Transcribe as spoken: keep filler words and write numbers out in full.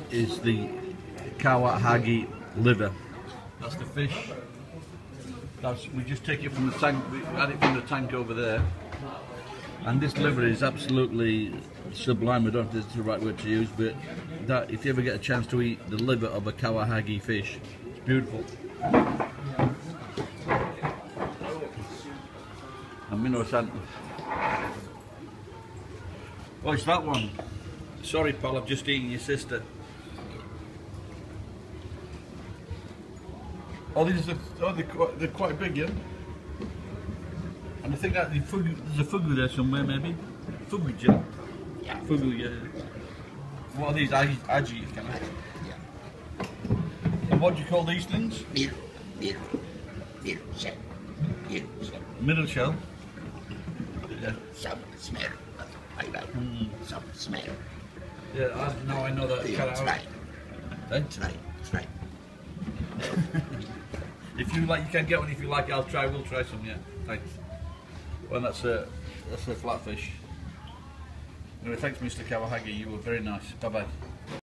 is the Kawahagi liver. That's the fish. That's, we just take it from the tank, we add it from the tank over there. And this liver is absolutely sublime. I don't know if it's the right word to use, but that if you ever get a chance to eat the liver of a Kawahagi fish, it's beautiful. And minnow-san. Oh, it's that one. Sorry, pal, I've just eaten your sister. Oh, these are oh, they're quite, they're quite big, yeah. And I think that the fugu, there's a fugu there somewhere, maybe. Fugu, Jill. Yeah. Fugu, yeah. What are these? Aji, aji kind of. Yeah. And what do you call these things? Middle, middle, middle shell, middle shell. Middle shell. Yeah. Some smell, I like Mm. some smell. Yeah. I, now I know that. Yeah, Kind that's of, right. eh? That's right. That's right. If you like, you can get one. If you like, I'll try. We'll try some. Yeah. Thanks. Well, that's a that's a flatfish. Anyway, thanks, Mister Kawahagi. You were very nice. Bye bye.